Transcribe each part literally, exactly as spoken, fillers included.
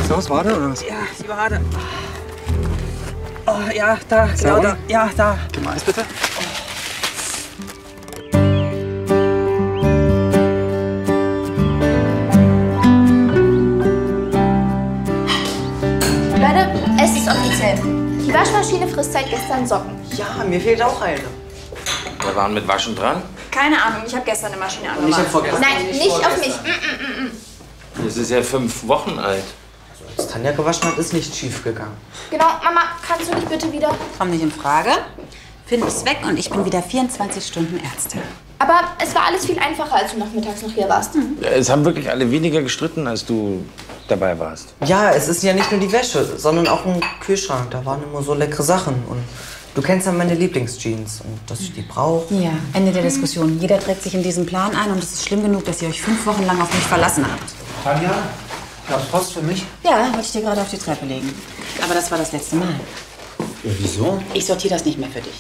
Sieht's aus? Wade oder was? Ja, die Wade. Oh, ja, da, genau da. Ja, da. Gib mal Eis, bitte. Leute, es ist offiziell. Die Waschmaschine frisst seit gestern Socken. Ja, mir fehlt auch eine. Wir waren mit Waschen dran. Keine Ahnung, ich habe gestern eine Maschine angemacht. Ich hab vorgestern. Nein, nicht, auf mich. Das ist ja fünf Wochen alt. Was Tanja gewaschen hat, ist nicht schief gegangen. Genau, Mama, kannst du nicht bitte wieder? Komm nicht in Frage. Finde ich's weg und ich bin wieder vierundzwanzig Stunden Ärztin. Aber es war alles viel einfacher, als du nachmittags noch hier warst. Mhm. Ja, es haben wirklich alle weniger gestritten, als du dabei warst. Ja, es ist ja nicht nur die Wäsche, sondern auch ein Kühlschrank. Da waren immer so leckere Sachen. Und du kennst ja meine Lieblingsjeans und dass ich die brauche. Ja, Ende der Diskussion. Jeder trägt sich in diesen Plan ein und es ist schlimm genug, dass ihr euch fünf Wochen lang auf mich verlassen habt. Tanja, gab's Post für mich? Ja, wollte ich dir gerade auf die Treppe legen. Aber das war das letzte Mal. Ja, wieso? Ich sortiere das nicht mehr für dich.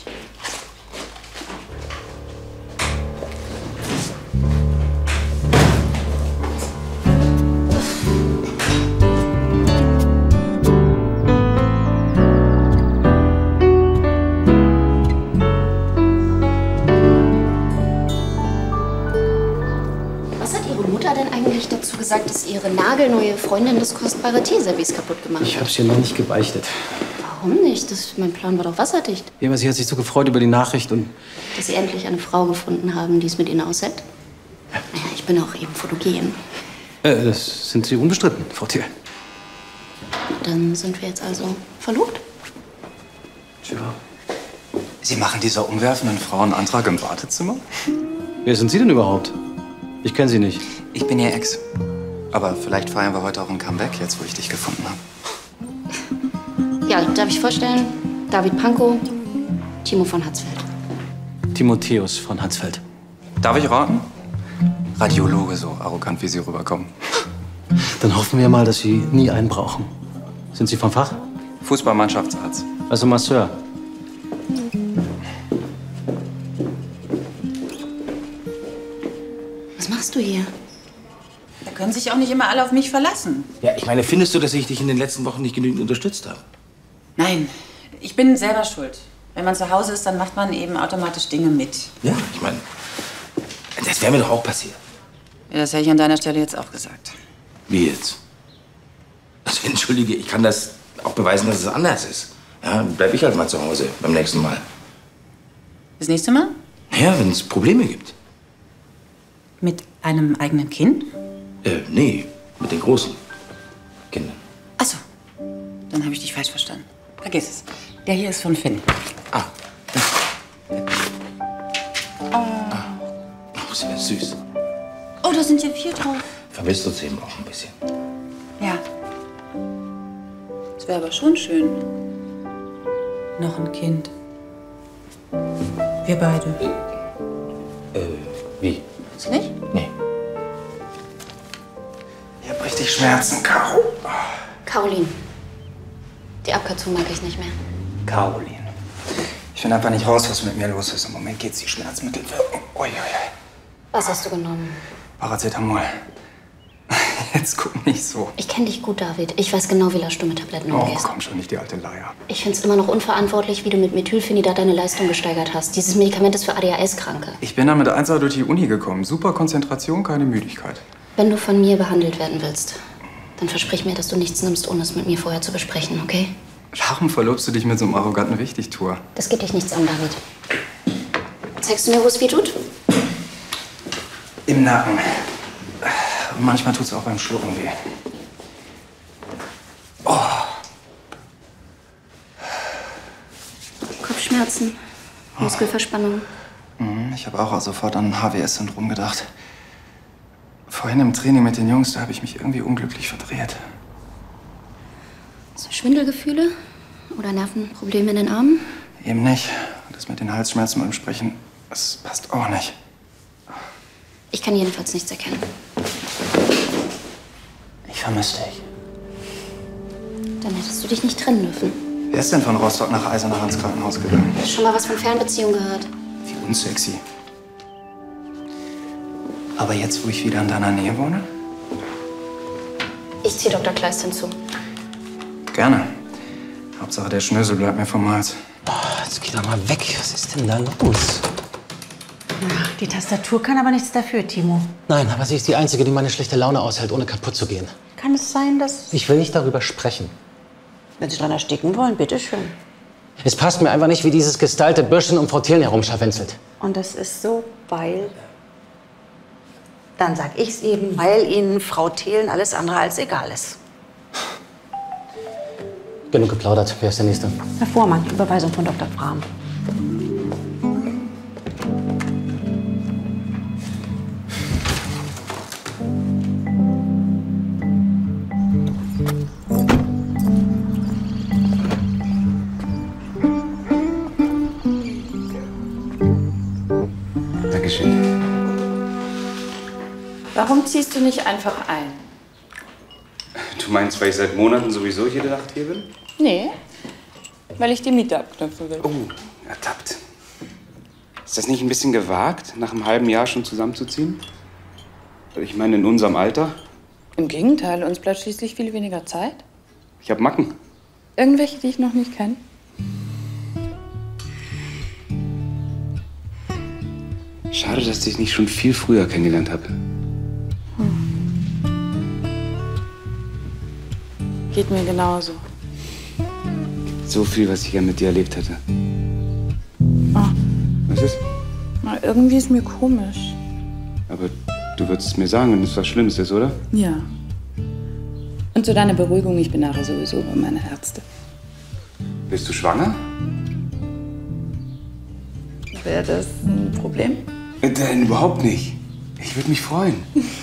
Gesagt, dass ihre nagelneue Freundin das kostbare Teeservice kaputt gemacht hat. Ich hab's ihr noch nicht gebeichtet. Warum nicht? Das, mein Plan war doch wasserdicht. Ja, aber sie hat sich so gefreut über die Nachricht und... Dass sie endlich eine Frau gefunden haben, die es mit ihnen aushält? Ja. Naja, ich bin auch eben fotogen. Äh, das sind Sie unbestritten, Frau Thiel. Dann sind wir jetzt also verlobt? Tja. Sie machen dieser umwerfenden Frau einen Antrag im Wartezimmer? Wer sind Sie denn überhaupt? Ich kenne Sie nicht. Ich bin Ihr Ex. Aber vielleicht feiern wir heute auch ein Comeback, jetzt wo ich dich gefunden habe. Ja, darf ich vorstellen? David Pankow, Timo von Hatzfeld. Timotheus von Hatzfeld. Darf ich raten? Radiologe, so arrogant wie Sie rüberkommen. Dann hoffen wir mal, dass Sie nie einen brauchen. Sind Sie vom Fach? Fußballmannschaftsarzt. Also Masseur. Was machst du hier? Da können sich auch nicht immer alle auf mich verlassen. Ja, ich meine, findest du, dass ich dich in den letzten Wochen nicht genügend unterstützt habe? Nein, ich bin selber schuld. Wenn man zu Hause ist, dann macht man eben automatisch Dinge mit. Ja, ich meine, das wäre mir doch auch passiert. Ja, das hätte ich an deiner Stelle jetzt auch gesagt. Wie jetzt? Also, entschuldige, ich kann das auch beweisen, dass es anders ist. Ja, bleib ich halt mal zu Hause beim nächsten Mal. Das nächste Mal? Ja, wenn es Probleme gibt. Mit einem eigenen Kind? Äh, nee, mit den großen Kindern. Ach so, dann habe ich dich falsch verstanden. Vergiss es. Der hier ist von Finn. Ah. Ah. Oh, sehr süß. Oh, da sind ja vier drauf. Vermisst uns eben auch ein bisschen. Ja. Es wäre aber schon schön. Noch ein Kind. Wir beide. Äh, wie? Willst du nicht? Nee. Ich hab richtig Schmerzen, Caro. Caroline. Die Abkürzung mag ich nicht mehr. Caroline. Ich finde einfach nicht raus, was mit mir los ist. Im Moment geht's die Schmerzmittel wirken. Ui, ui, ui. Was hast du genommen? Paracetamol. Jetzt guck nicht so. Ich kenne dich gut, David. Ich weiß genau, wie lasch du mit Tabletten Oh, umgehst. komm schon, nicht die alte Leier. Ich finde es immer noch unverantwortlich, wie du mit Methylphenidat deine Leistung gesteigert hast. Dieses Medikament ist für A D H S-Kranke. Ich bin da mit eins durch die Uni gekommen. Super Konzentration, keine Müdigkeit. Wenn du von mir behandelt werden willst, dann versprich mir, dass du nichts nimmst, ohne es mit mir vorher zu besprechen, okay? Warum verlobst du dich mit so einem arroganten Wichtigtuer? Das geht dich nichts an, David. Zeigst du mir, wo es weh tut? Im Nacken. Und manchmal tut's auch beim Schlucken weh. Oh. Kopfschmerzen, Muskelverspannung. Mhm, ich habe auch sofort an H W S-Syndrom gedacht. Vorhin im Training mit den Jungs, da habe ich mich irgendwie unglücklich verdreht. So Schwindelgefühle oder Nervenprobleme in den Armen? Eben nicht. Das mit den Halsschmerzen beim Sprechen, das passt auch nicht. Ich kann jedenfalls nichts erkennen. Ich vermisse dich. Dann hättest du dich nicht trennen dürfen. Wer ist denn von Rostock nach Eisenach ins Krankenhaus gegangen? Hast du schon mal was von Fernbeziehung gehört? Wie unsexy. Aber jetzt, wo ich wieder in deiner Nähe wohne? Ich ziehe Doktor Kleist hinzu. Gerne. Hauptsache, der Schnösel bleibt mir vom Hals. Boah, jetzt geh doch mal weg. Was ist denn da los? Ja, die Tastatur kann aber nichts dafür, Timo. Nein, aber sie ist die Einzige, die meine schlechte Laune aushält, ohne kaputt zu gehen. Kann es sein, dass... Ich will nicht darüber sprechen. Wenn Sie dran ersticken wollen, bitteschön. Es passt mir einfach nicht, wie dieses gestylte Bürschchen um Frau Thelen herumscharwenzelt. Und das ist so, weil... Dann sag ich's eben, weil Ihnen Frau Thelen alles andere als egal ist. Genug geplaudert. Wer ist der Nächste? Herr Fuhrmann, Überweisung von Doktor Brahm. Dankeschön. Warum ziehst du nicht einfach ein? Du meinst, weil ich seit Monaten sowieso jede Nacht hier bin? Nee, weil ich die Miete abknüpfen will. Oh, ertappt. Ist das nicht ein bisschen gewagt, nach einem halben Jahr schon zusammenzuziehen? Ich meine, in unserem Alter. Im Gegenteil, uns bleibt schließlich viel weniger Zeit. Ich hab Macken. Irgendwelche, die ich noch nicht kenne? Schade, dass ich dich nicht schon viel früher kennengelernt habe. Geht mir genauso. So viel, was ich gern mit dir erlebt hätte. Ah. Was ist? Na, irgendwie ist mir komisch. Aber du würdest es mir sagen, wenn es was Schlimmes ist, oder? Ja. Und zu deiner Beruhigung, ich bin nachher sowieso bei meiner Ärzte. Bist du schwanger? Wäre das ein Problem? Äh, Nein, überhaupt nicht. Ich würde mich freuen.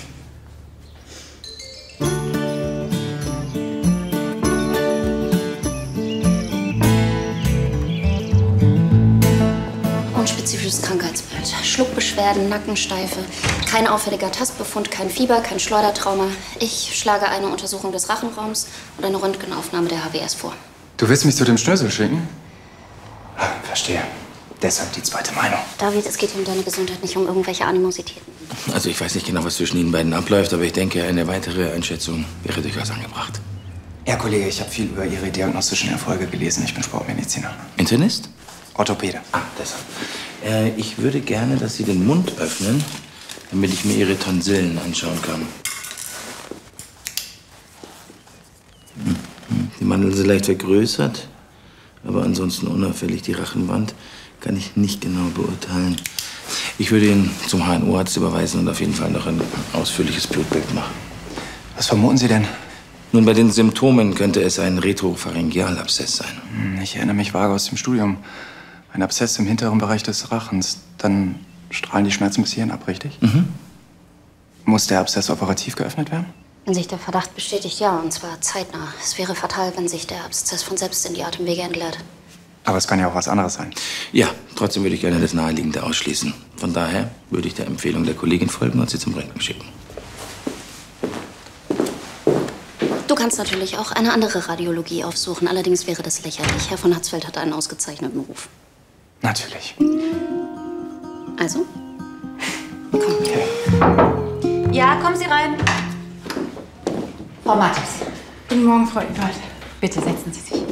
Unspezifisches Krankheitsbild. Schluckbeschwerden, Nackensteife. Kein auffälliger Tastbefund, kein Fieber, kein Schleudertrauma. Ich schlage eine Untersuchung des Rachenraums und eine Röntgenaufnahme der H W S vor. Du willst mich zu dem Schnösel schicken? Ah, verstehe. Deshalb die zweite Meinung. David, es geht hier um deine Gesundheit, nicht um irgendwelche Animositäten. Also ich weiß nicht genau, was zwischen Ihnen beiden abläuft, aber ich denke, eine weitere Einschätzung wäre durchaus angebracht. Ja, Kollege, ich habe viel über Ihre diagnostischen Erfolge gelesen. Ich bin Sportmediziner. Internist? Orthopäde. Ah, deshalb. Äh, ich würde gerne, dass Sie den Mund öffnen, damit ich mir Ihre Tonsillen anschauen kann. Hm, hm. Die Mandeln sind leicht vergrößert, aber ansonsten unauffällig. Die Rachenwand kann ich nicht genau beurteilen. Ich würde ihn zum H N O-Arzt überweisen und auf jeden Fall noch ein ausführliches Blutbild machen. Was vermuten Sie denn? Nun, bei den Symptomen könnte es ein Retropharyngealabszess sein. Hm, Ich erinnere mich vage aus dem Studium. Ein Abszess im hinteren Bereich des Rachens. Dann strahlen die Schmerzen bis hierhin ab, richtig? Mhm. Muss der Abszess operativ geöffnet werden? Wenn sich der Verdacht bestätigt, ja, und zwar zeitnah. Es wäre fatal, wenn sich der Abszess von selbst in die Atemwege entleert. Aber es kann ja auch was anderes sein. Ja, trotzdem würde ich gerne das Naheliegende ausschließen. Von daher würde ich der Empfehlung der Kollegin folgen und sie zum Röntgen schicken. Du kannst natürlich auch eine andere Radiologie aufsuchen. Allerdings wäre das lächerlich. Herr von Hatzfeld hat einen ausgezeichneten Ruf. Natürlich. Also? Komm. Okay. Ja, kommen Sie rein. Frau Mattes. Guten Morgen, Frau Ewald. Bitte setzen Sie sich.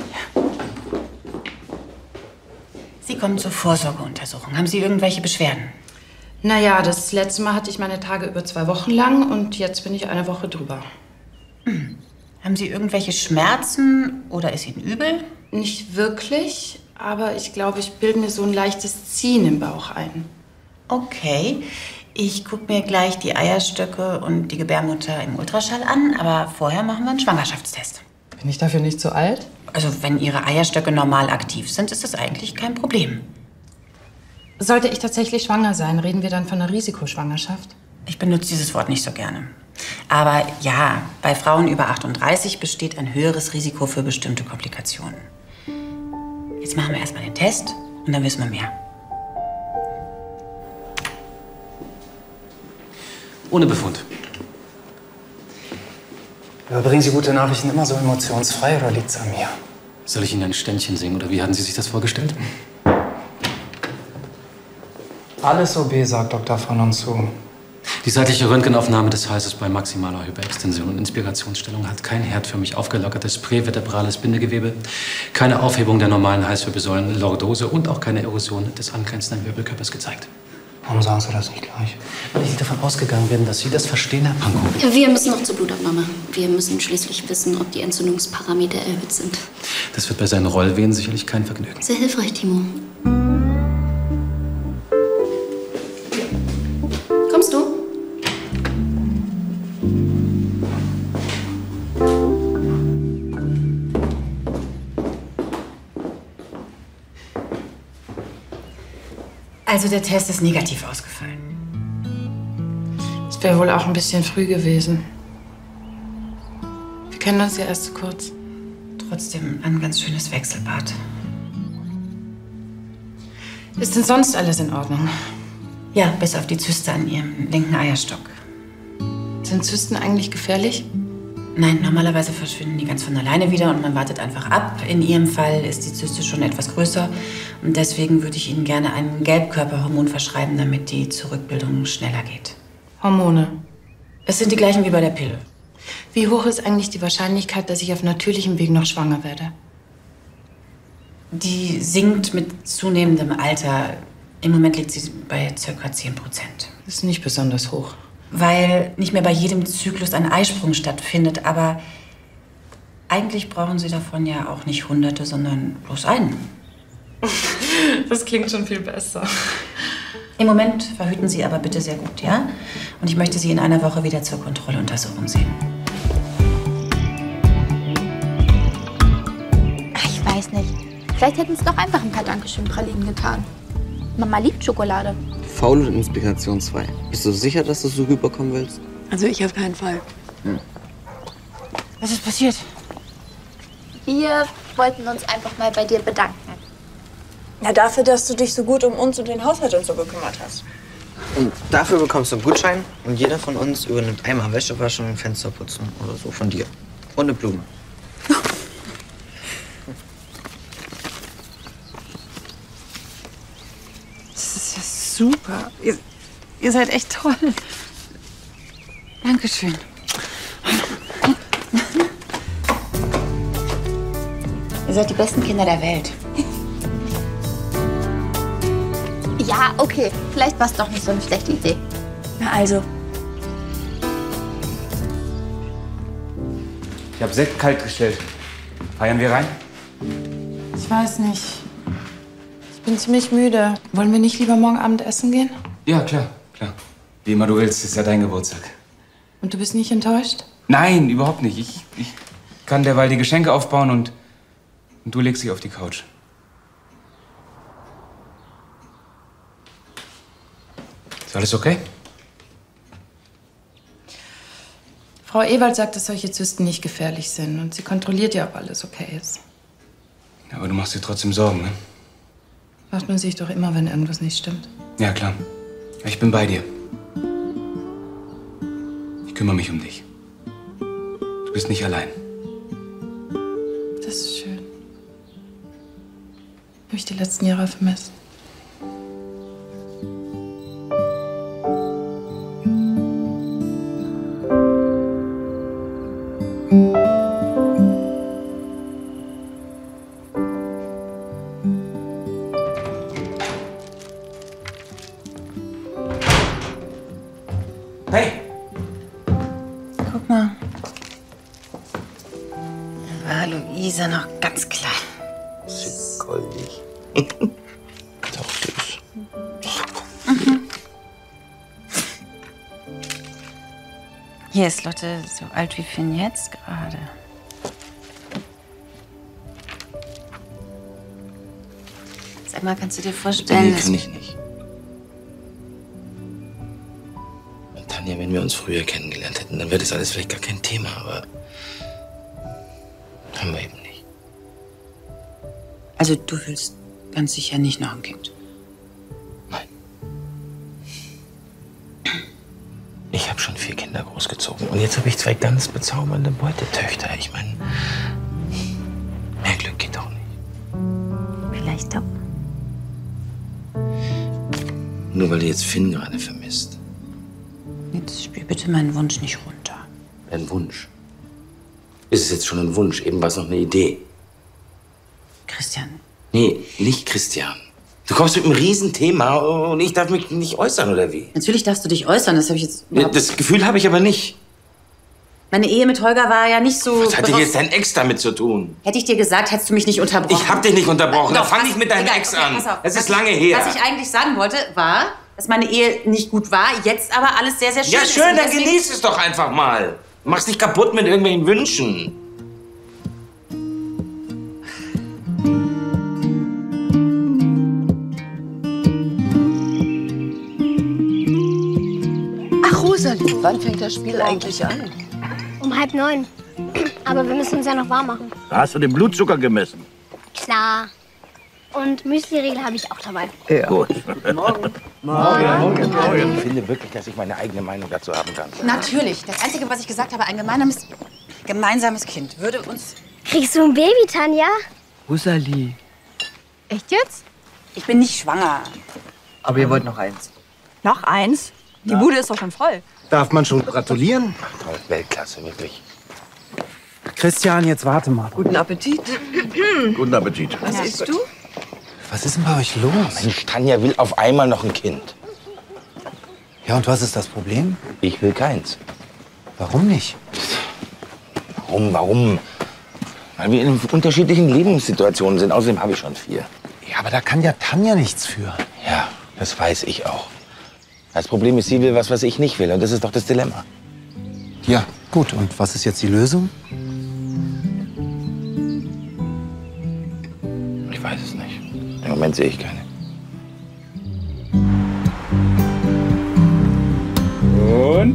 Sie kommen zur Vorsorgeuntersuchung. Haben Sie irgendwelche Beschwerden? Naja, das letzte Mal hatte ich meine Tage über zwei Wochen lang und jetzt bin ich eine Woche drüber. Hm. Haben Sie irgendwelche Schmerzen oder ist Ihnen übel? Nicht wirklich, aber ich glaube, ich bilde mir so ein leichtes Ziehen im Bauch ein. Okay. Ich gucke mir gleich die Eierstöcke und die Gebärmutter im Ultraschall an, aber vorher machen wir einen Schwangerschaftstest. Bin ich dafür nicht zu alt? Also wenn Ihre Eierstöcke normal aktiv sind, ist das eigentlich kein Problem. Sollte ich tatsächlich schwanger sein, reden wir dann von einer Risikoschwangerschaft? Ich benutze dieses Wort nicht so gerne. Aber ja, bei Frauen über achtunddreißig besteht ein höheres Risiko für bestimmte Komplikationen. Jetzt machen wir erstmal den Test und dann wissen wir mehr. Ohne Befund. Überbringen Sie gute Nachrichten immer so emotionsfrei oder liegt's an mir? Soll ich Ihnen ein Ständchen singen oder wie hatten Sie sich das vorgestellt? Alles O B, sagt Doktor von uns zu. Die seitliche Röntgenaufnahme des Halses bei maximaler Hyperextension und Inspirationsstellung hat kein herdförmig aufgelockertes prävertebrales Bindegewebe, keine Aufhebung der normalen Halswirbelsäulen, Lordose und auch keine Erosion des angrenzenden Wirbelkörpers gezeigt. Warum sagen Sie das nicht gleich? Weil ich davon ausgegangen bin, dass Sie das verstehen, Herr Pankow. Wir müssen noch zur Blutabnahme. Wir müssen schließlich wissen, ob die Entzündungsparameter erhöht sind. Das wird bei seinen Rollvenen sicherlich kein Vergnügen. Sehr hilfreich, Timo. Kommst du? Also der Test ist negativ ausgefallen. Es wäre wohl auch ein bisschen früh gewesen. Wir kennen uns ja erst so kurz. Trotzdem ein ganz schönes Wechselbad. Ist denn sonst alles in Ordnung? Ja, bis auf die Zyste an ihrem linken Eierstock. Sind Zysten eigentlich gefährlich? Nein, normalerweise verschwinden die ganz von alleine wieder und man wartet einfach ab. In Ihrem Fall ist die Zyste schon etwas größer und deswegen würde ich Ihnen gerne ein Gelbkörperhormon verschreiben, damit die Zurückbildung schneller geht. Hormone? Es sind die gleichen wie bei der Pille. Wie hoch ist eigentlich die Wahrscheinlichkeit, dass ich auf natürlichem Weg noch schwanger werde? Die sinkt mit zunehmendem Alter. Im Moment liegt sie bei ca. zehn Prozent. Das ist nicht besonders hoch. Weil nicht mehr bei jedem Zyklus ein Eisprung stattfindet. Aber eigentlich brauchen Sie davon ja auch nicht Hunderte, sondern bloß einen. Das klingt schon viel besser. Im Moment verhüten Sie aber bitte sehr gut, ja? Und ich möchte Sie in einer Woche wieder zur Kontrolluntersuchung sehen. Ach, ich weiß nicht. Vielleicht hätten es doch einfach ein paar Dankeschön-Pralinen getan. Mama liebt Schokolade. Faul und Inspiration zwei. Bist du sicher, dass du so rüberkommen willst? Also ich auf keinen Fall. Hm. Was ist passiert? Wir wollten uns einfach mal bei dir bedanken. Ja, dafür, dass du dich so gut um uns und den Haushalt und so gekümmert hast. Und dafür bekommst du einen Gutschein und jeder von uns übernimmt einmal Wäsche waschen und Fenster putzen oder so von dir. Und eine Blume. Das ist ja super. Ihr, ihr seid echt toll. Dankeschön. Ihr seid die besten Kinder der Welt. Ja, okay. Vielleicht war es doch nicht so eine schlechte Idee. Na also. Ich habe Sekt kalt gestellt. Feiern wir rein? Ich weiß nicht. Ich bin ziemlich müde. Wollen wir nicht lieber morgen Abend essen gehen? Ja, klar, klar. Wie immer du willst, ist ja dein Geburtstag. Und du bist nicht enttäuscht? Nein, überhaupt nicht. Ich, ich kann derweil die Geschenke aufbauen und, und du legst dich auf die Couch. Ist alles okay? Frau Ewald sagt, dass solche Zysten nicht gefährlich sind. Und sie kontrolliert ja, ob alles okay ist. Ja, aber du machst dir trotzdem Sorgen, ne? Macht man sich doch immer, wenn irgendwas nicht stimmt. Ja, klar. Ich bin bei dir. Ich kümmere mich um dich. Du bist nicht allein. Das ist schön. Habe ich die letzten Jahre vermisst. Hey! Guck mal. Da war Luisa noch ganz klein. Süß, goldig. Doch süß. Mhm. Hier ist Lotte so alt wie Finn jetzt gerade. Sag mal, kannst du dir vorstellen, Nee, kann ich nicht. Tanja, wenn wir uns früher kennengelernt hätten, dann wäre das alles vielleicht gar kein Thema, aber haben wir eben nicht. Also du willst ganz sicher nicht noch ein Kind? Nein. Ich habe schon vier Kinder großgezogen und jetzt habe ich zwei ganz bezaubernde Beutetöchter. Ich meine, mehr Glück geht doch nicht. Vielleicht doch. Nur weil du jetzt Finn gerade vermisst. bitte meinen Wunsch nicht runter. Ein Wunsch? Ist es jetzt schon ein Wunsch? Eben war es noch eine Idee. Christian. Nee, nicht Christian. Du kommst mit einem Riesenthema und ich darf mich nicht äußern, oder wie? Natürlich darfst du dich äußern, das habe ich jetzt überhaupt... Das Gefühl habe ich aber nicht. Meine Ehe mit Holger war ja nicht so... Was hat denn jetzt dein Ex damit zu tun? Hätte ich dir gesagt, hättest du mich nicht unterbrochen. Ich hab dich nicht unterbrochen. Doch, Dann fang was- nicht mit deinem egal, Ex okay, an. pass auf. Es ist Was- lange her. Was ich eigentlich sagen wollte, war, dass meine Ehe nicht gut war, jetzt aber alles sehr, sehr schön Ja, ist. schön, Und dann deswegen- genieß es doch einfach mal. Mach's nicht kaputt mit irgendwelchen Wünschen. Ach, Rosalie, wann fängt das Spiel eigentlich an? Um halb neun. Aber wir müssen uns ja noch warm machen. Da hast du den Blutzucker gemessen. Klar. Und Müsli-Riegel habe ich auch dabei. Ja. Gut. Morgen. Morgen. Morgen. Ich finde wirklich, dass ich meine eigene Meinung dazu haben kann. Natürlich. Das Einzige, was ich gesagt habe, ein gemeinsames, gemeinsames Kind würde uns... Kriegst du ein Baby, Tanja? Rosalie. Echt jetzt? Ich bin nicht schwanger. Aber ihr wollt noch eins. Noch eins? Die Bude ist doch schon voll. Darf man schon gratulieren? Toll, Weltklasse, wirklich. Christian, jetzt warte mal. Guten Appetit. Guten Appetit. Was isst du? Was ist denn bei euch los? Mensch, Tanja will auf einmal noch ein Kind. Ja, und was ist das Problem? Ich will keins. Warum nicht? Warum, warum? Weil wir in unterschiedlichen Lebenssituationen sind. Außerdem habe ich schon vier. Ja, aber da kann ja Tanja nichts für. Ja, das weiß ich auch. Das Problem ist, sie will was, was ich nicht will. Und das ist doch das Dilemma. Ja, gut. Und was ist jetzt die Lösung? Ich weiß es nicht. Im Moment sehe ich keine. Und?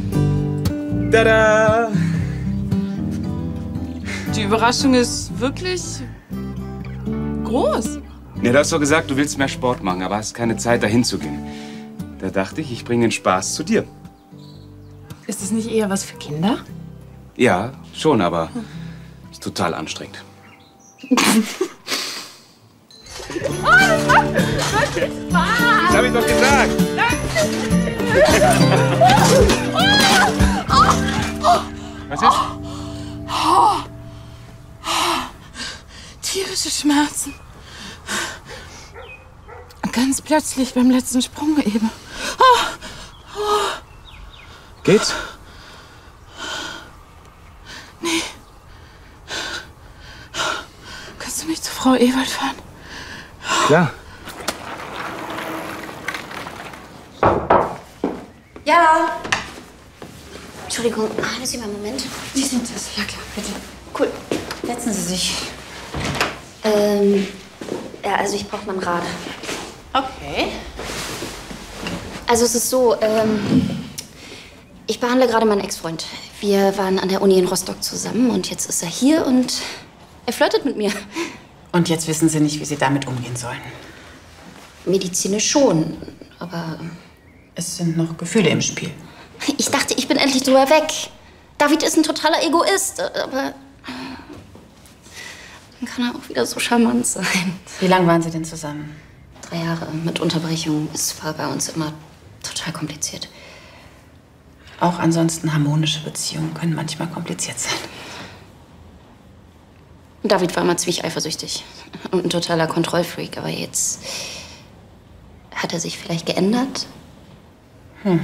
Tada! Die Überraschung ist wirklich groß. Ja, du hast doch gesagt, du willst mehr Sport machen, aber hast keine Zeit, dahin zu gehen. Da dachte ich, ich bringe den Spaß zu dir. Ist das nicht eher was für Kinder? Ja, schon, aber ist total anstrengend. Oh, das macht wirklich Spaß! Das hab ich doch gesagt! Was ist? Oh. Oh. Tierische Schmerzen. Ganz plötzlich beim letzten Sprung eben. Oh. Oh. Geht's? Nee. Kannst du mich zu Frau Ewald fahren? Klar. Ja. Entschuldigung, haben Sie mal einen Moment? Sie sind das. Ja, klar, bitte. Cool. Setzen Sie sich. Ähm, ja, also ich brauche mein Rad. Okay. Also es ist so, ähm, ich behandle gerade meinen Ex-Freund. Wir waren an der Uni in Rostock zusammen und jetzt ist er hier und er flirtet mit mir. Und jetzt wissen Sie nicht, wie Sie damit umgehen sollen. Medizinisch schon, aber... Es sind noch Gefühle im Spiel. Ich dachte, ich bin endlich drüber weg. David ist ein totaler Egoist, aber... Dann kann er auch wieder so charmant sein. Wie lange waren Sie denn zusammen? Drei Jahre mit Unterbrechung. Es war bei uns immer total kompliziert. Auch ansonsten harmonische Beziehungen können manchmal kompliziert sein. David war immer ziemlich eifersüchtig und ein totaler Kontrollfreak, aber jetzt hat er sich vielleicht geändert. Hm.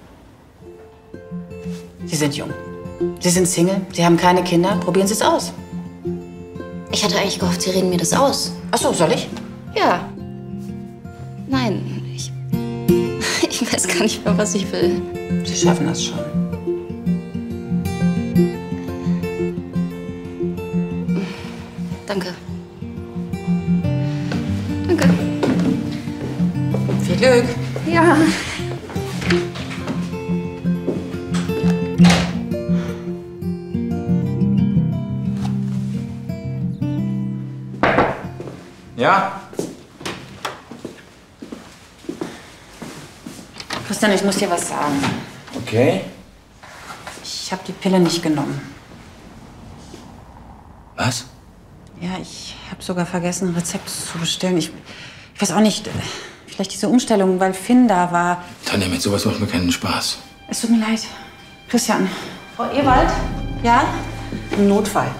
Sie sind jung. Sie sind Single, Sie haben keine Kinder. Probieren Sie es aus. Ich hatte eigentlich gehofft, Sie reden mir das aus. Ach so, soll ich? Ja. Nein, ich, ich weiß gar nicht mehr, was ich will. Sie schaffen das schon. Danke. Danke. Viel Glück. Ja. Ja? Christian, ich muss dir was sagen. Okay. Ich habe die Pille nicht genommen. Was? Ja, ich habe sogar vergessen, ein Rezept zu bestellen. Ich, ich weiß auch nicht, vielleicht diese Umstellung, weil Finn da war. Tanja, mit sowas macht mir keinen Spaß. Es tut mir leid. Christian. Frau Ewald? Ja? Ein Notfall.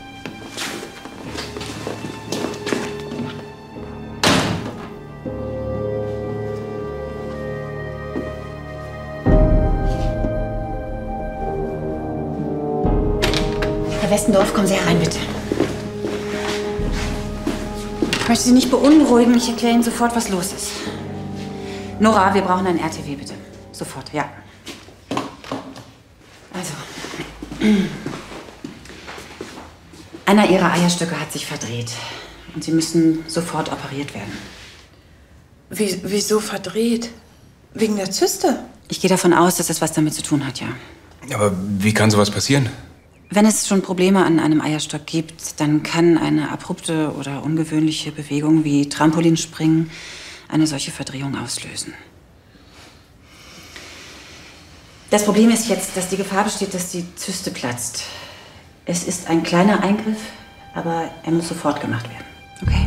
Herr Westendorf, kommen Sie herein, bitte. Ich möchte Sie nicht beunruhigen. Ich erkläre Ihnen sofort, was los ist. Nora, wir brauchen ein R T W, bitte. Sofort, ja. Also. Einer Ihrer Eierstöcke hat sich verdreht. Und Sie müssen sofort operiert werden. Wie, wieso verdreht? Wegen der Zyste? Ich gehe davon aus, dass es was damit zu tun hat, ja. Aber wie kann sowas passieren? Wenn es schon Probleme an einem Eierstock gibt, dann kann eine abrupte oder ungewöhnliche Bewegung wie Trampolinspringen eine solche Verdrehung auslösen. Das Problem ist jetzt, dass die Gefahr besteht, dass die Zyste platzt. Es ist ein kleiner Eingriff, aber er muss sofort gemacht werden. Okay?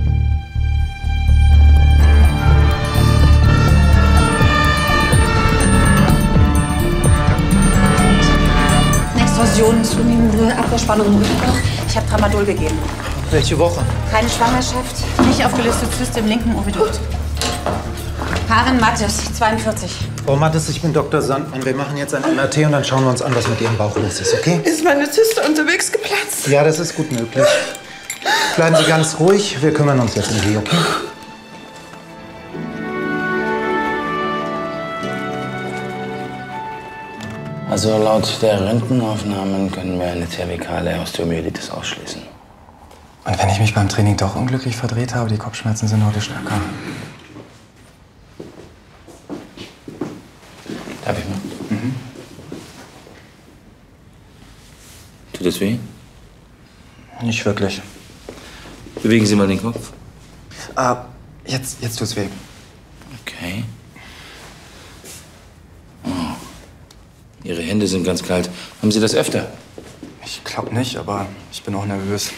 Extrusion, zunehmende Abwehrspannung im Rückenbauch. Ich habe Tramadol gegeben. Welche Woche? Keine Schwangerschaft, nicht aufgelöste Zyste im linken Ovidukt. Karin Mattes, zweiundvierzig. Frau Mattes, ich bin Doktor Sandmann. Wir machen jetzt ein M R T und dann schauen wir uns an, was mit Ihrem Bauch los ist, okay? Ist meine Zyste unterwegs geplatzt? Ja, das ist gut möglich. Bleiben Sie ganz ruhig. Wir kümmern uns jetzt um Sie, okay? Also laut der Röntgenaufnahmen können wir eine zervikale Osteomyelitis ausschließen. Und wenn ich mich beim Training doch unglücklich verdreht habe, die Kopfschmerzen sind heute stärker. Darf ich mal? Mhm. Tut es weh? Nicht wirklich. Bewegen Sie mal den Kopf. Ah, jetzt, jetzt tut's weh. Okay. Oh. Ihre Hände sind ganz kalt. Haben Sie das öfter? Ich glaube nicht, aber ich bin auch nervös.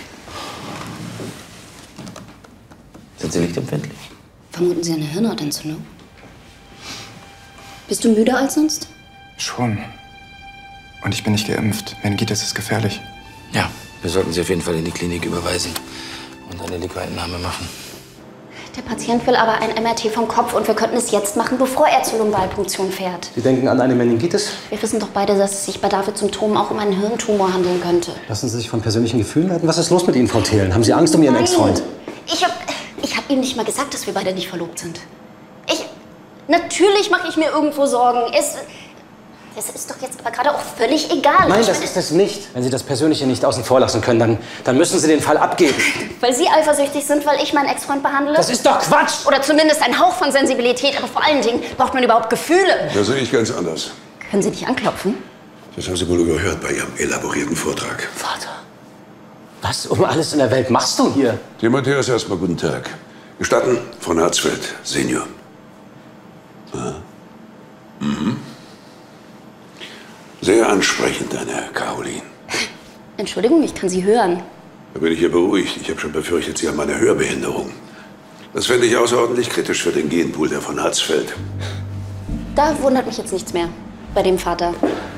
Sind Sie lichtempfindlich? Vermuten Sie eine Hirnhautentzündung? Bist du müder als sonst? Schon. Und ich bin nicht geimpft. Meningitis ist gefährlich. Ja, wir sollten Sie auf jeden Fall in die Klinik überweisen und eine Liquorentnahme machen. Der Patient will aber ein M R T vom Kopf und wir könnten es jetzt machen, bevor er zur Lumbalpunktion fährt. Sie denken an eine Meningitis? Wir wissen doch beide, dass es sich bei David Symptomen auch um einen Hirntumor handeln könnte. Lassen Sie sich von persönlichen Gefühlen leiten? Was ist los mit Ihnen, Frau Thelen? Haben Sie Angst um Ihren Nein. Ex-Freund? Ich hab, ich hab ihm nicht mal gesagt, dass wir beide nicht verlobt sind. Ich, natürlich mache ich mir irgendwo Sorgen. Es, das ist doch jetzt aber gerade auch völlig egal. Nein, ich das meine, ist es nicht. Wenn Sie das Persönliche nicht außen vor lassen können, dann, dann müssen Sie den Fall abgeben. Weil Sie eifersüchtig sind, weil ich meinen Ex-Freund behandle? Das ist doch Quatsch! Oder zumindest ein Hauch von Sensibilität, aber vor allen Dingen braucht man überhaupt Gefühle. Das sehe ich ganz anders. Können Sie nicht anklopfen? Das haben Sie wohl überhört bei Ihrem elaborierten Vortrag. Vater, was um alles in der Welt machst du hier? Timotheus, erstmal guten Tag. Gestatten, von Harzfeld, Senior. Ah. Mhm. Sehr ansprechend, deine Caroline. Entschuldigung, ich kann Sie hören. Da bin ich ja beruhigt. Ich habe schon befürchtet, Sie haben eine Hörbehinderung. Das fände ich außerordentlich kritisch für den Genpool der von Harzfeld. Da wundert mich jetzt nichts mehr bei dem Vater.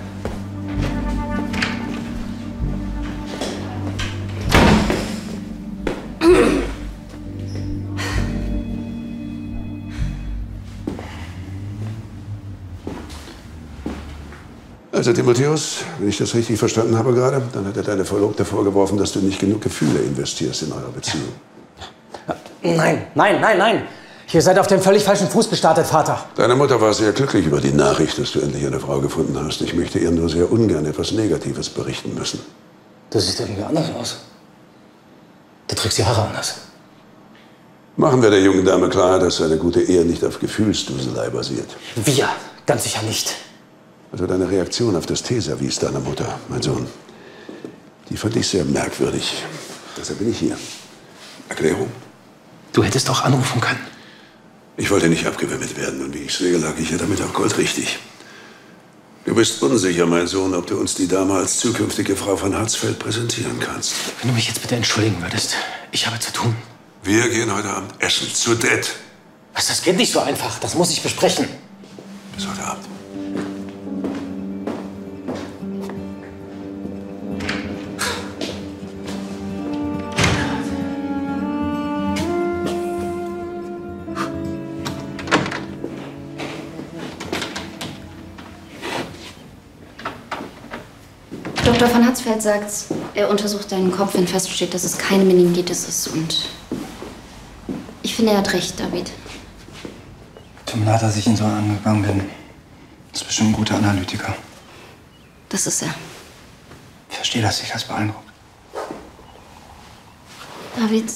Also Timotheus, wenn ich das richtig verstanden habe gerade, dann hat er deine Verlobte vorgeworfen, dass du nicht genug Gefühle investierst in eure Beziehung. Nein, nein, nein, nein. Ihr seid auf dem völlig falschen Fuß gestartet, Vater. Deine Mutter war sehr glücklich über die Nachricht, dass du endlich eine Frau gefunden hast. Ich möchte ihr nur sehr ungern etwas Negatives berichten müssen. Du siehst irgendwie anders aus. Du trägst die Haare anders. Machen wir der jungen Dame klar, dass eine gute Ehe nicht auf Gefühlsduselei basiert. Wir? Ganz sicher nicht. Also deine Reaktion auf das Teeservice deiner Mutter, mein Sohn, die fand ich sehr merkwürdig. Deshalb bin ich hier. Erklärung? Du hättest doch anrufen können. Ich wollte nicht abgewimmelt werden und wie ich sehe, lag ich ja damit auch goldrichtig. Du bist unsicher, mein Sohn, ob du uns die Dame als zukünftige Frau von Harzfeld präsentieren kannst. Wenn du mich jetzt bitte entschuldigen würdest. Ich habe zu tun. Wir gehen heute Abend essen, zu Dad. Was, das geht nicht so einfach. Das muss ich besprechen. Bis heute Abend. Doktor von Hatzfeld sagt, er untersucht deinen Kopf, wenn feststeht, dass es keine Meningitis ist. Und ich finde, er hat recht, David. Tut mir leid, dass ich ihn so angegangen bin. Das ist bestimmt ein guter Analytiker. Das ist er. Ich verstehe, dass dich das beeindruckt. David,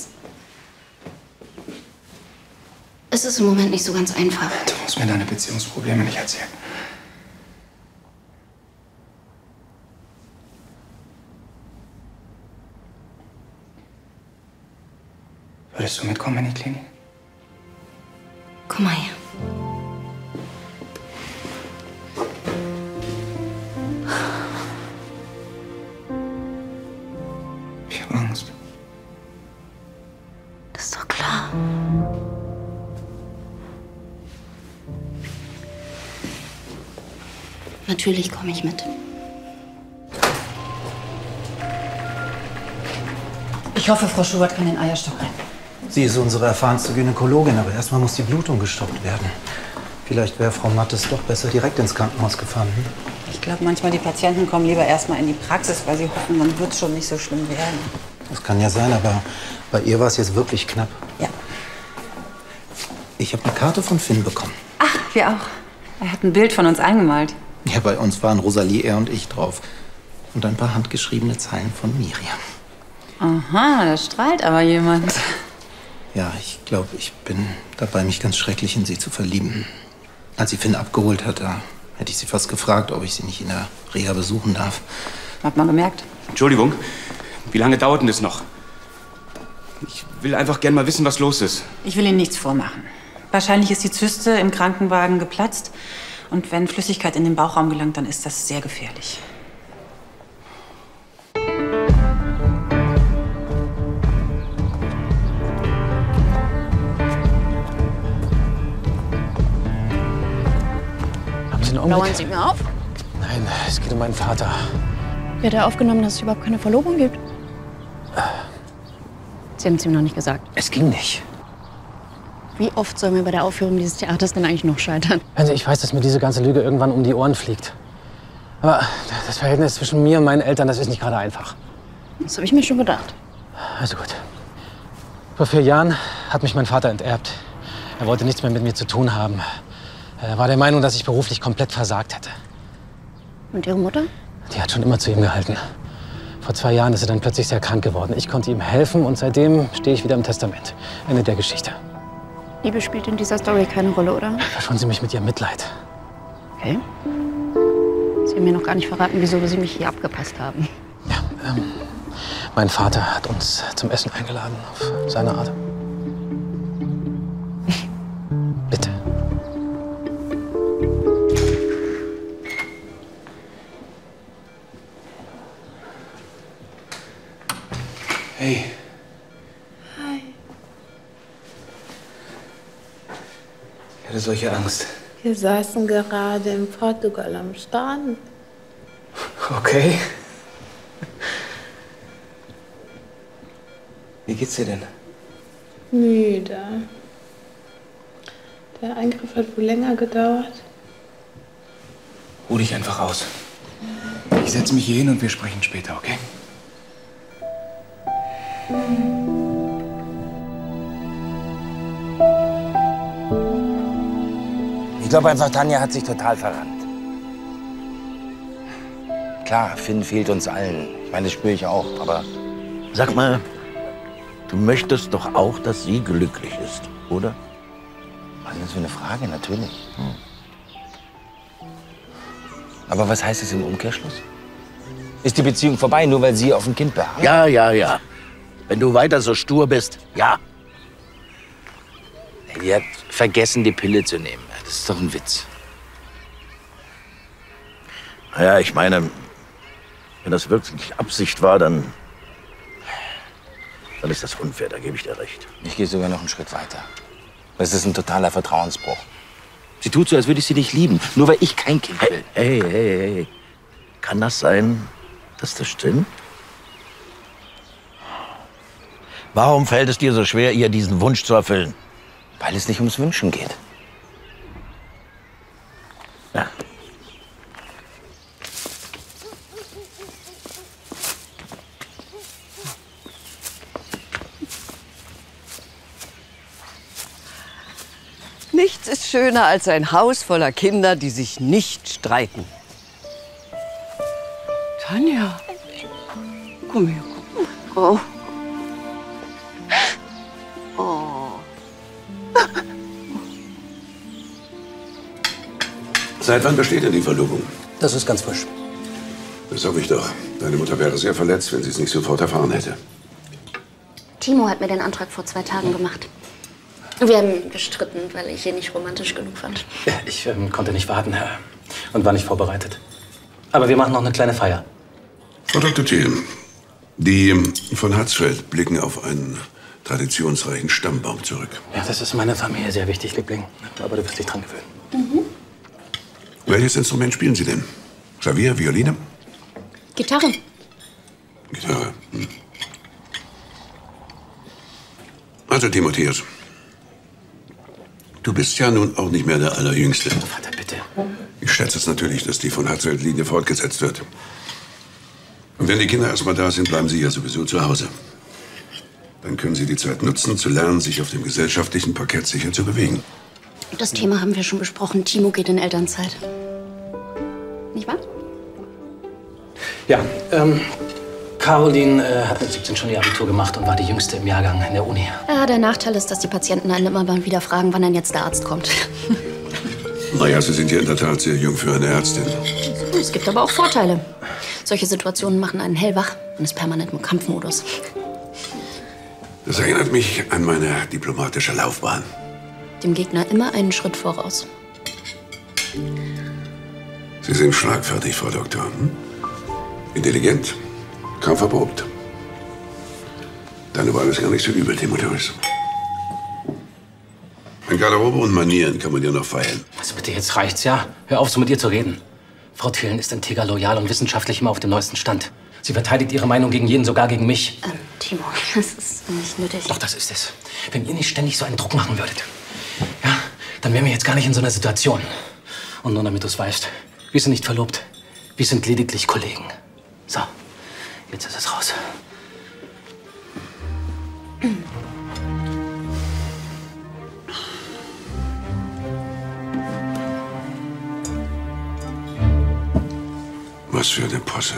es ist im Moment nicht so ganz einfach. Du musst mir deine Beziehungsprobleme nicht erzählen. Würdest du mitkommen in die Klinik? Komm mal her. Ich habe Angst. Das ist doch klar. Natürlich komme ich mit. Ich hoffe, Frau Schubert kann den Eierstock rein. Sie ist unsere erfahrenste Gynäkologin, aber erstmal muss die Blutung gestoppt werden. Vielleicht wäre Frau Mattes doch besser direkt ins Krankenhaus gefahren. Hm? Ich glaube, manchmal die Patienten kommen lieber erstmal in die Praxis, weil sie hoffen, dann wird es schon nicht so schlimm werden. Das kann ja sein, aber bei ihr war es jetzt wirklich knapp. Ja. Ich habe eine Karte von Finn bekommen. Ach, wir auch. Er hat ein Bild von uns eingemalt. Ja, bei uns waren Rosalie, er und ich drauf. Und ein paar handgeschriebene Zeilen von Miriam. Aha, da strahlt aber jemand. Ja, ich glaube, ich bin dabei, mich ganz schrecklich in sie zu verlieben. Als sie Finn abgeholt hat, da hätte ich sie fast gefragt, ob ich sie nicht in der Reha besuchen darf. Hat man gemerkt. Entschuldigung, wie lange dauert denn das noch? Ich will einfach gern mal wissen, was los ist. Ich will Ihnen nichts vormachen. Wahrscheinlich ist die Zyste im Krankenwagen geplatzt. Und wenn Flüssigkeit in den Bauchraum gelangt, dann ist das sehr gefährlich. Haben Sie einen Augenblick? Lauern Sie mir auf? Nein, es geht um meinen Vater. Wie hat er aufgenommen, dass es überhaupt keine Verlobung gibt? Sie haben es ihm noch nicht gesagt. Es ging nicht. Wie oft sollen wir bei der Aufführung dieses Theaters denn eigentlich noch scheitern? Hören Sie, ich weiß, dass mir diese ganze Lüge irgendwann um die Ohren fliegt. Aber das Verhältnis zwischen mir und meinen Eltern, das ist nicht gerade einfach. Das habe ich mir schon gedacht. Also gut. Vor vier Jahren hat mich mein Vater enterbt. Er wollte nichts mehr mit mir zu tun haben. Er war der Meinung, dass ich beruflich komplett versagt hätte. Und Ihre Mutter? Die hat schon immer zu ihm gehalten. Vor zwei Jahren ist er dann plötzlich sehr krank geworden. Ich konnte ihm helfen und seitdem stehe ich wieder im Testament. Ende der Geschichte. Liebe spielt in dieser Story keine Rolle, oder? Verschonen Sie mich mit Ihrem Mitleid. Okay. Sie haben mir noch gar nicht verraten, wieso Sie mich hier abgepasst haben. Ja, ähm, mein Vater hat uns zum Essen eingeladen, auf seine Art. Bitte. Hey. Hi. Ich hatte solche Angst. Wir saßen gerade in Portugal am Strand. Okay. Wie geht's dir denn? Müde. Der Eingriff hat wohl länger gedauert. Ruh dich einfach aus. Ich setze mich hier hin und wir sprechen später, okay? Ich glaube einfach, Tanja hat sich total verrannt. Klar, Finn fehlt uns allen. Ich meine, das spüre ich auch, aber... Sag mal, du möchtest doch auch, dass sie glücklich ist, oder? Was ist das für eine Frage? Natürlich. Hm. Aber was heißt das im Umkehrschluss? Ist die Beziehung vorbei, nur weil sie auf dem Kind beharrt? Ja, ja, ja. Wenn du weiter so stur bist, ja. Die hat vergessen, die Pille zu nehmen. Das ist doch ein Witz. Naja, ich meine, wenn das wirklich Absicht war, dann, dann ist das unfair, da gebe ich dir recht. Ich gehe sogar noch einen Schritt weiter. Das ist ein totaler Vertrauensbruch. Sie tut so, als würde ich sie nicht lieben, nur weil ich kein Kind will. Hey, hey, hey. Kann das sein, dass das stimmt? Warum fällt es dir so schwer, ihr diesen Wunsch zu erfüllen? Weil es nicht ums Wünschen geht. Ja. Nichts ist schöner als ein Haus voller Kinder, die sich nicht streiten. Tanja, komm her. Oh. Oh. Seit wann besteht denn die Verlobung? Das ist ganz frisch. Das hoffe ich doch. Deine Mutter wäre sehr verletzt, wenn sie es nicht sofort erfahren hätte. Timo hat mir den Antrag vor zwei Tagen gemacht. Wir haben gestritten, weil ich ihn nicht romantisch genug fand. Ja, ich ähm, konnte nicht warten äh, und war nicht vorbereitet. Aber wir machen noch eine kleine Feier. Frau Doktor Thiel, die ähm, von Hatzfeld blicken auf einen traditionsreichen Stammbaum zurück. Ja, das ist meiner Familie sehr wichtig, Liebling. Aber du wirst dich dran gewöhnen. Mhm. Welches Instrument spielen Sie denn? Klavier, Violine? Gitarre. Gitarre. Hm. Also, Timotheus, du bist ja nun auch nicht mehr der Allerjüngste. Vater, bitte. Ich schätze es natürlich, dass die von Hatzfeld-Linie fortgesetzt wird. Und wenn die Kinder erstmal da sind, bleiben sie ja sowieso zu Hause. Dann können sie die Zeit nutzen, zu lernen, sich auf dem gesellschaftlichen Parkett sicher zu bewegen. Das Thema haben wir schon besprochen. Timo geht in Elternzeit. Nicht wahr? Ja, ähm, Caroline äh, hat mit siebzehn schon ihr Abitur gemacht und war die Jüngste im Jahrgang in der Uni. Ja, der Nachteil ist, dass die Patienten einen immer mal wieder fragen, wann denn jetzt der Arzt kommt. Naja, Sie sind ja in der Tat sehr jung für eine Ärztin. Es gibt aber auch Vorteile. Solche Situationen machen einen hellwach und ist permanent im Kampfmodus. Das erinnert mich an meine diplomatische Laufbahn. Dem Gegner immer einen Schritt voraus. Sie sind schlagfertig, Frau Doktor. Hm? Intelligent, kampferprobt. Dann war alles gar nicht so übel, Timotheus. An Garderobe und Manieren kann man ja noch feilen. Also bitte, jetzt reicht's, ja? Hör auf, so mit ihr zu reden. Frau Thielen ist integer, loyal und wissenschaftlich immer auf dem neuesten Stand. Sie verteidigt ihre Meinung gegen jeden, sogar gegen mich. Ähm, Timo, das ist nicht nötig. Doch, das ist es. Wenn ihr nicht ständig so einen Druck machen würdet, ja, dann wären wir jetzt gar nicht in so einer Situation. Und nur damit du es weißt, wir sind nicht verlobt. Wir sind lediglich Kollegen. So, jetzt ist es raus. Was für eine Posse.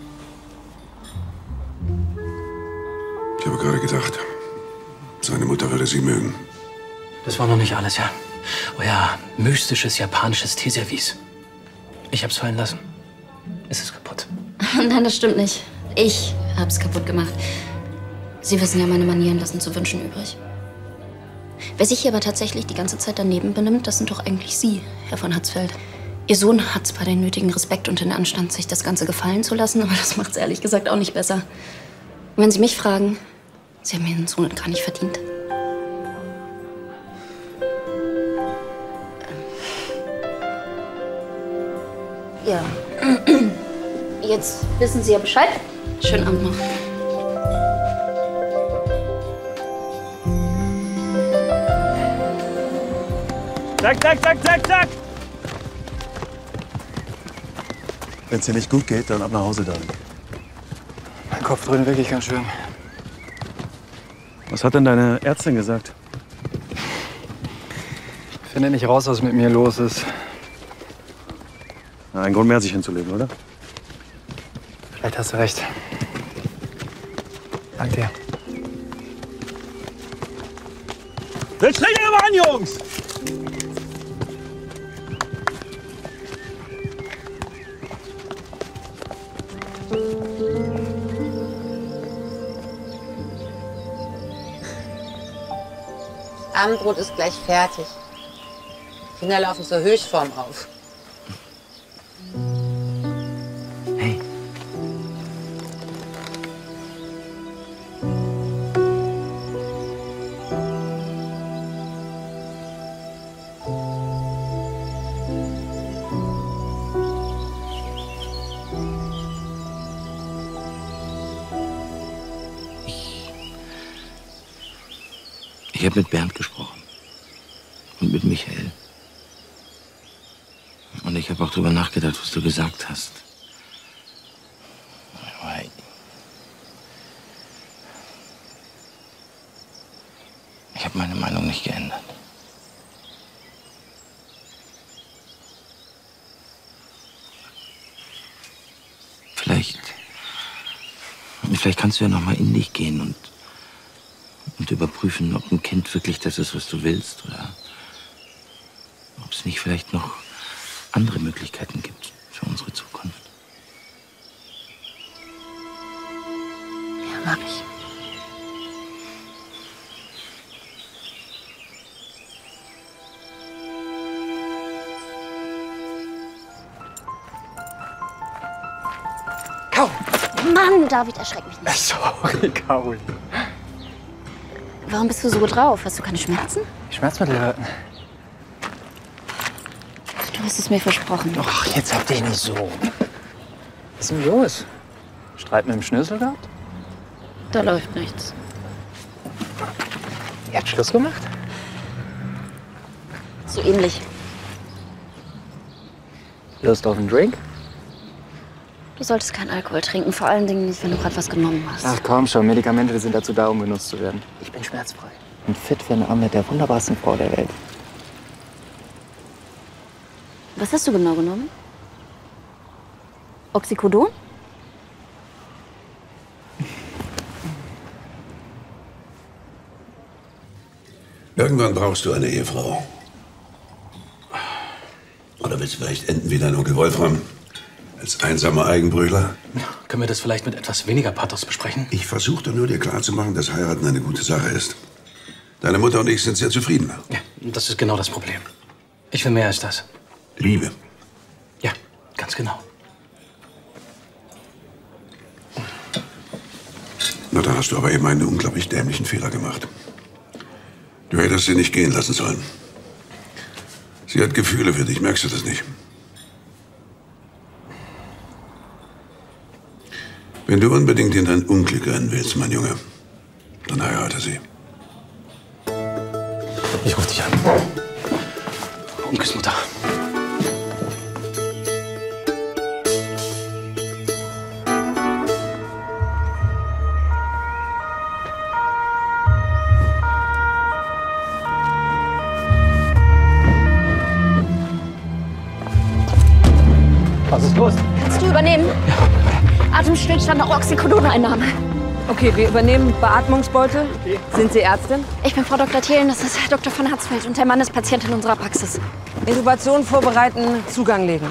Ich habe gerade gedacht, seine Mutter würde sie mögen. Das war noch nicht alles, ja. Euer mystisches japanisches Teeservice. Ich hab's fallen lassen. Es ist kaputt. Nein, das stimmt nicht. Ich hab's kaputt gemacht. Sie wissen ja, meine Manieren lassen zu wünschen übrig. Wer sich hier aber tatsächlich die ganze Zeit daneben benimmt, das sind doch eigentlich Sie, Herr von Hatzfeld. Ihr Sohn hat zwar den nötigen Respekt und den Anstand, sich das Ganze gefallen zu lassen, aber das macht's ehrlich gesagt auch nicht besser. Und wenn Sie mich fragen, Sie haben Ihren Sohn gar nicht verdient. Ja. Jetzt wissen Sie ja Bescheid. Schönen Abend noch. Zack, zack, zack, zack, zack! Wenn es dir nicht gut geht, dann ab nach Hause dann. Mein Kopf dröhnt wirklich ganz schön. Was hat denn deine Ärztin gesagt? Ich finde nicht raus, was mit mir los ist. Na, ein Grund mehr, sich hinzulegen, oder? Vielleicht hast du recht. Danke dir. Jetzt strengt ihr mal an, Jungs! Abendbrot ist gleich fertig. Kinder laufen zur Höchstform auf. Hey. Ich habe mit Bernd gesprochen. Und mit Michael. Und ich habe auch darüber nachgedacht, was du gesagt hast. Aber ich habe meine Meinung nicht geändert. Vielleicht, vielleicht kannst du ja noch mal in dich gehen und, und überprüfen, ob ein Kind wirklich das ist, was du willst, oder ob es nicht vielleicht noch andere Möglichkeiten gibt für unsere Zukunft. Ja, mach ich. Kau! Mann, David, erschreck mich nicht. Sorry, Kaui. Warum bist du so drauf? Hast du keine Schmerzen? Schmerzmittel wirken. Du hast es mir versprochen. Ach, jetzt habt ihr nicht so. Was ist denn los? Streit mit dem Schnösel gehabt? Da läuft nichts. Ihr habt Schluss gemacht? So ähnlich. Lust auf einen Drink? Du solltest keinen Alkohol trinken, vor allen Dingen nicht, wenn du gerade was genommen hast. Ach komm schon, Medikamente sind dazu da, um benutzt zu werden. Ich bin schmerzfrei. Und fit für einen Abend mit der wunderbarsten Frau der Welt. Was hast du genau genommen? Oxycodon? Irgendwann brauchst du eine Ehefrau. Oder willst du vielleicht enden wie dein Onkel Wolfram? Als einsamer Eigenbrüller? Können wir das vielleicht mit etwas weniger Pathos besprechen? Ich versuchte nur, dir klarzumachen, dass heiraten eine gute Sache ist. Deine Mutter und ich sind sehr zufrieden. Ja, das ist genau das Problem. Ich will mehr als das. Liebe. Ja, ganz genau. Na, da hast du aber eben einen unglaublich dämlichen Fehler gemacht. Du hättest sie nicht gehen lassen sollen. Sie hat Gefühle für dich, merkst du das nicht? Wenn du unbedingt in dein Unglück rennen willst, mein Junge, dann heirate sie. Ich ruf dich an. Onkels Mutter. Was ist los? Kannst du übernehmen? Atemstillstand nach Oxycodon-Einnahme. Okay, wir übernehmen Beatmungsbeutel. Sind Sie Ärztin? Ich bin Frau Doktor Thelen, das ist Doktor von Hatzfeld und der Mann ist Patient in unserer Praxis. Intubation vorbereiten, Zugang legen.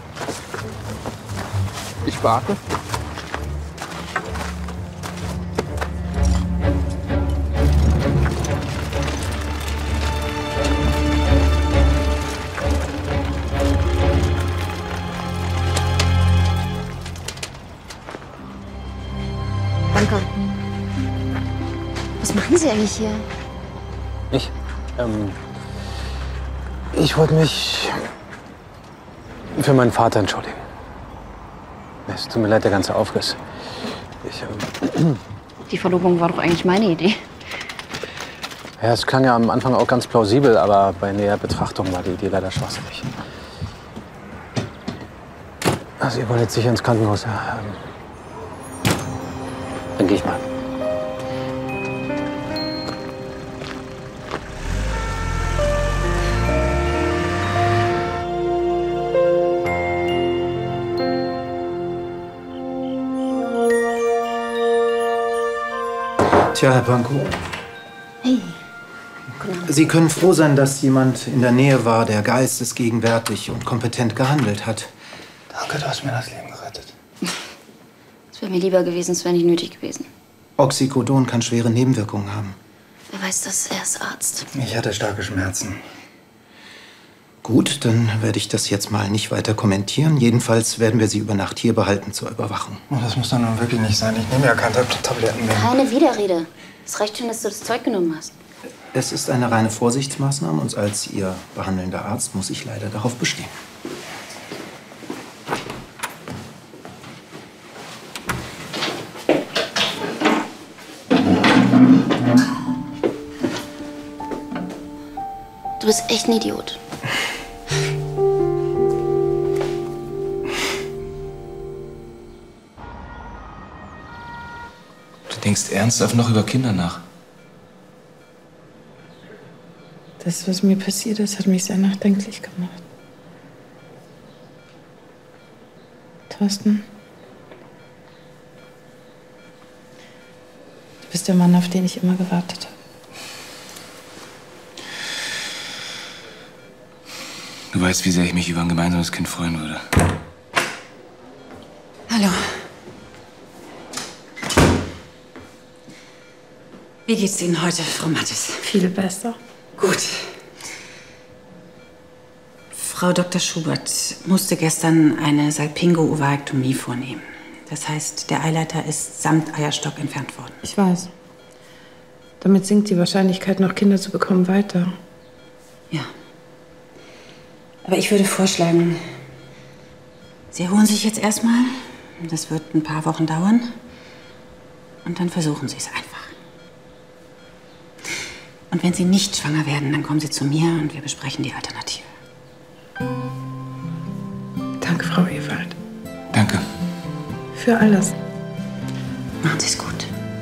Ich warte. Danke. Was machen Sie eigentlich hier? Ich? Ähm, ich wollte mich für meinen Vater entschuldigen. Es tut mir leid, der ganze Aufriss. Ich, ähm, Die Verlobung war doch eigentlich meine Idee. ja, es klang ja am Anfang auch ganz plausibel, aber bei näherer Betrachtung war die Idee leider schwachsinnig. Also ihr wollt jetzt sicher ins Krankenhaus. Ja, ähm, dann gehe ich mal. Tja, Herr Pankow. Hey. Sie können froh sein, dass jemand in der Nähe war, der geistesgegenwärtig und kompetent gehandelt hat. Danke, du hast mir das Leben gerettet. Es wäre mir lieber gewesen, es wäre nicht nötig gewesen. Oxycodon kann schwere Nebenwirkungen haben. Wer weiß das? Er ist Arzt. Ich hatte starke Schmerzen. Gut, dann werde ich das jetzt mal nicht weiter kommentieren. Jedenfalls werden wir Sie über Nacht hier behalten zur Überwachung. Oh, das muss doch nun wirklich nicht sein. Ich nehme ja keine Tabletten mehr. Keine Widerrede. Es reicht schon, dass du das Zeug genommen hast. Es ist eine reine Vorsichtsmaßnahme und als Ihr behandelnder Arzt muss ich leider darauf bestehen. Du bist echt ein Idiot. Du denkst ernsthaft noch über Kinder nach? Das, was mir passiert ist, hat mich sehr nachdenklich gemacht. Thorsten, der Mann, auf den ich immer gewartet habe. Du weißt, wie sehr ich mich über ein gemeinsames Kind freuen würde. Hallo. Wie geht's Ihnen heute, Frau Mattes? Viel besser. Gut. Frau Doktor Schubert musste gestern eine Salpingo-Ovarektomie vornehmen. Das heißt, der Eileiter ist samt Eierstock entfernt worden. Ich weiß. Damit sinkt die Wahrscheinlichkeit, noch Kinder zu bekommen, weiter. Ja. Aber ich würde vorschlagen, Sie erholen sich jetzt erstmal. Das wird ein paar Wochen dauern. Und dann versuchen Sie es einfach. Und wenn Sie nicht schwanger werden, dann kommen Sie zu mir und wir besprechen die Alternative. Danke, Frau Ewald. Danke. Für alles. Machen Sie es gut.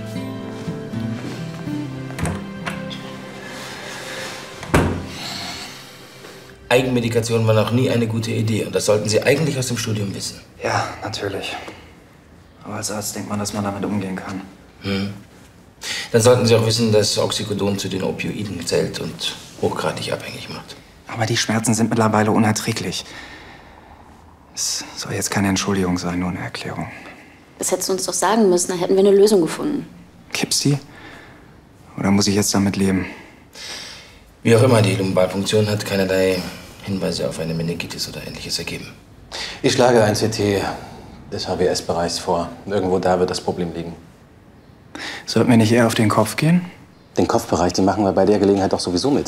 Eigenmedikation war noch nie eine gute Idee. Und das sollten Sie eigentlich aus dem Studium wissen. Ja, natürlich. Aber als Arzt denkt man, dass man damit umgehen kann. Hm. Dann sollten Sie auch wissen, dass Oxycodon zu den Opioiden zählt und hochgradig abhängig macht. Aber die Schmerzen sind mittlerweile unerträglich. Es soll jetzt keine Entschuldigung sein, nur eine Erklärung. Das hättest du uns doch sagen müssen, dann hätten wir eine Lösung gefunden. Gibt's die? Oder muss ich jetzt damit leben? Wie auch immer, die Lumbalpunktion hat keinerlei Hinweise auf eine Meningitis oder Ähnliches ergeben. Ich schlage ein C T des H W S-Bereichs vor. Irgendwo da wird das Problem liegen. Sollten wir nicht eher auf den Kopf gehen? Den Kopfbereich, den machen wir bei der Gelegenheit doch sowieso mit.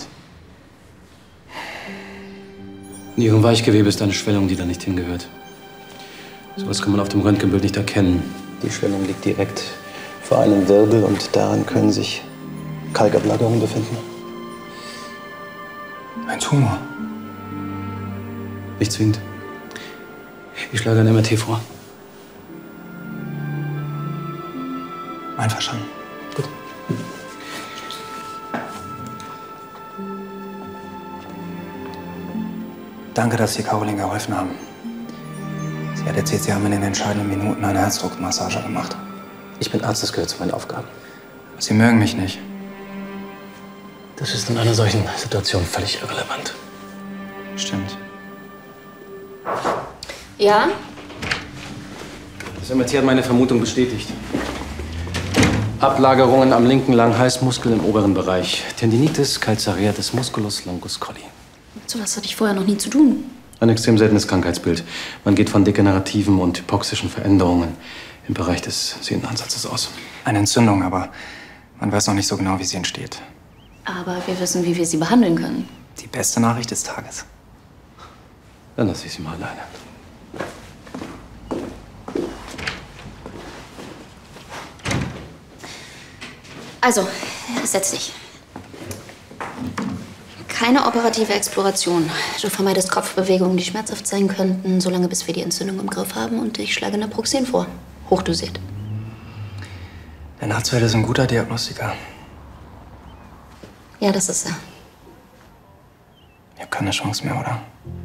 Nierenweichgewebe ist eine Schwellung, die da nicht hingehört. Sowas kann man auf dem Röntgenbild nicht erkennen. Die Schwellung liegt direkt vor einem Wirbel und daran können sich Kalkablagerungen befinden. Ein Tumor? Nicht zwingend. Ich schlage ein M R T vor. Einverstanden. Gut. Danke, dass Sie Caroline geholfen haben. Sie hat erzählt, Sie haben in den entscheidenden Minuten eine Herzdruckmassage gemacht. Ich bin Arzt, das gehört zu meinen Aufgaben. Sie mögen mich nicht. Das ist in einer solchen Situation völlig irrelevant. Stimmt. Ja? Das M R T hat meine Vermutung bestätigt. Ablagerungen am linken Langheißmuskel im oberen Bereich. Tendinitis calcareatus musculus longus colli. So was hatte ich vorher noch nie zu tun. Ein extrem seltenes Krankheitsbild. Man geht von degenerativen und hypoxischen Veränderungen im Bereich des Sehnenansatzes aus. Eine Entzündung, aber man weiß noch nicht so genau, wie sie entsteht. Aber wir wissen, wie wir sie behandeln können. Die beste Nachricht des Tages. Dann lasse ich sie mal alleine. Also, setz dich. Keine operative Exploration. Du vermeidest Kopfbewegungen, die schmerzhaft sein könnten, solange bis wir die Entzündung im Griff haben. Und ich schlage Naproxen vor. Hochdosiert. Der Narzwell ist ein guter Diagnostiker. Ja, das ist er. Ich habe keine Chance mehr, oder?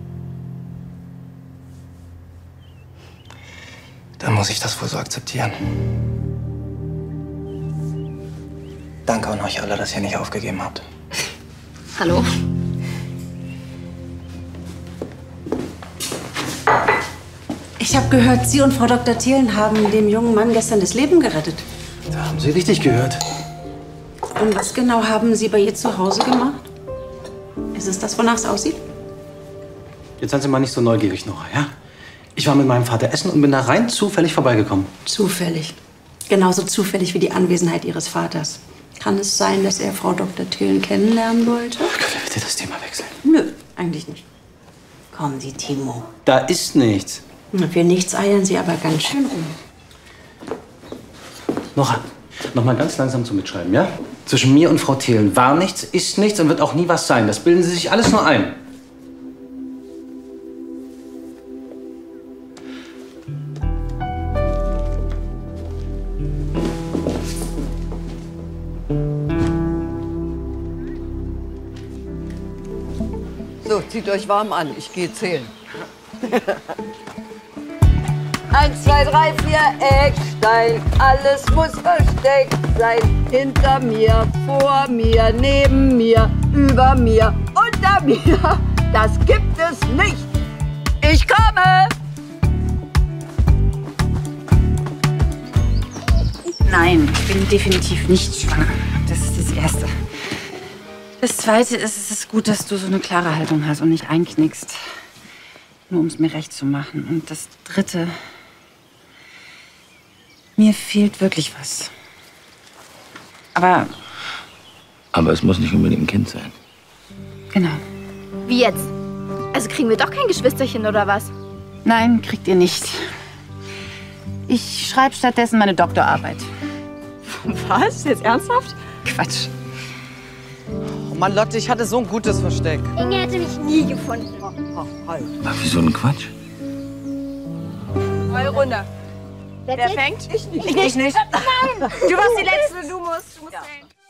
Dann muss ich das wohl so akzeptieren. Danke an euch alle, dass ihr nicht aufgegeben habt. Hallo? Ich habe gehört, Sie und Frau Doktor Thelen haben dem jungen Mann gestern das Leben gerettet. Da haben Sie richtig gehört. Und was genau haben Sie bei ihr zu Hause gemacht? Ist es das, wonach es aussieht? Jetzt seien Sie mal nicht so neugierig, Nora, ja? Ich war mit meinem Vater essen und bin da rein zufällig vorbeigekommen. Zufällig. Genauso zufällig wie die Anwesenheit Ihres Vaters. Kann es sein, dass er Frau Doktor Thelen kennenlernen wollte? Können wir bitte das Thema wechseln? Nö, eigentlich nicht. Kommen Sie, Timo. Da ist nichts. Für nichts eiern Sie aber ganz schön rum. Nora, noch mal ganz langsam zum Mitschreiben, ja? Zwischen mir und Frau Thelen war nichts, ist nichts und wird auch nie was sein. Das bilden Sie sich alles nur ein. So, zieht euch warm an. Ich gehe zählen. Eins, zwei, drei, vier, Action! sein, alles muss versteckt sein. Hinter mir, vor mir, neben mir, über mir, unter mir. Das gibt es nicht. Ich komme! Nein, ich bin definitiv nicht schwanger. Das ist das Erste. Das Zweite ist, es ist gut, dass du so eine klare Haltung hast und nicht einknickst. Nur um es mir recht zu machen. Und das Dritte, mir fehlt wirklich was. Aber... Aber es muss nicht unbedingt ein Kind sein. Genau. Wie jetzt? Also kriegen wir doch kein Geschwisterchen oder was? Nein, kriegt ihr nicht. Ich schreibe stattdessen meine Doktorarbeit. Was? Jetzt ernsthaft? Quatsch. Oh Mann, Lotte, ich hatte so ein gutes Versteck. Inge hätte mich nie gefunden. Oh, halt. Ach, wieso ein Quatsch? Neue Runde. Wer, Wer zählt? fängt? Ich nicht. Ich nicht. Nein! Du warst die Letzte, du musst. Du musst zählen.